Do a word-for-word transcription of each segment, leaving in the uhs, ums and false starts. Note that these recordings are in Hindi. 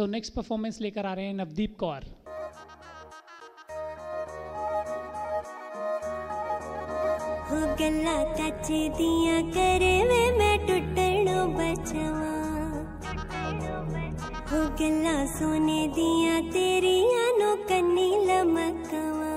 सो नेक्स्ट परफॉर्मेंस लेकर आ रहे हैं नवदीप कौर। हो गल्ला कच दिया करे वे मैं टुटणो बचावा, हो गल्ला सोने दिया तेरिया नो कन्नी लमकावा,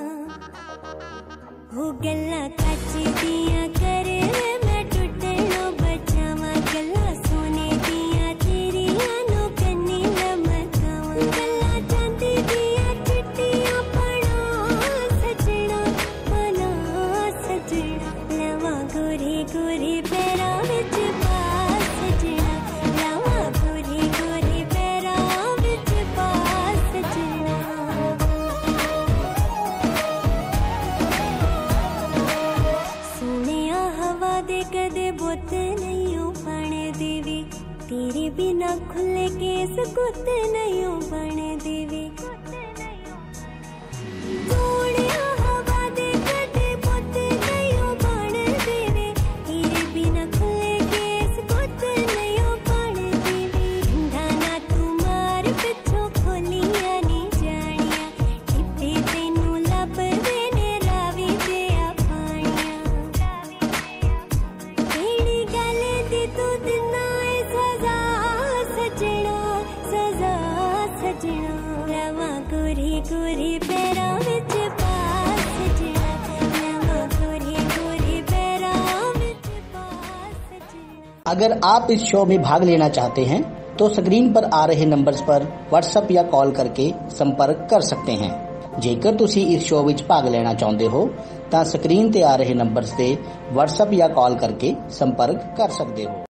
हो गल्ला कच दिया करे वे मैं टुटणो बचावा, गल्ला सोने दिया तेरिया नो कन्नी लमकावा, गल्ला चांदी दिया चिट्टियां पड़ा सजना बना सजना, लवा गोरी गोरी पैरा विच पा सजना, लवा गोरी गोरी पैरा विच पा सजना। सोनिया हवा दे कदे बुत नहीं बन देवी, तेरे बिना खुले केस गुत नहीं बन देवी, सोनिया हवा दे कदे बुत नहीं बन देवी, तेरे बिना खुले केस गुत नहीं बन देवी, ढाना तू मार पिछो खोलिया नी जानिया, किते तेनू लभदे ने रावी ते पानिया, केड़ी गल दी तू दिना ए सजा सजना, सजा सजना, लवा गोरी गोरी पैरा विच पा सजना, लवा गोरी गोरी पैरा विच पा सजना। अगर आप इस शो में भाग लेना चाहते हैं तो स्क्रीन पर आ रहे नंबर्स पर व्हाट्सएप या कॉल करके संपर्क कर सकते हैं। जेकर तुसी इस शो विच भाग लेना चाहते हो ਤਾਂ ਸਕਰੀਨ ਤੇ ਆ ਰਹੇ ਨੰਬਰਸ ਤੇ WhatsApp ਜਾਂ ਕਾਲ ਕਰਕੇ ਸੰਪਰਕ ਕਰ ਸਕਦੇ ਹੋ।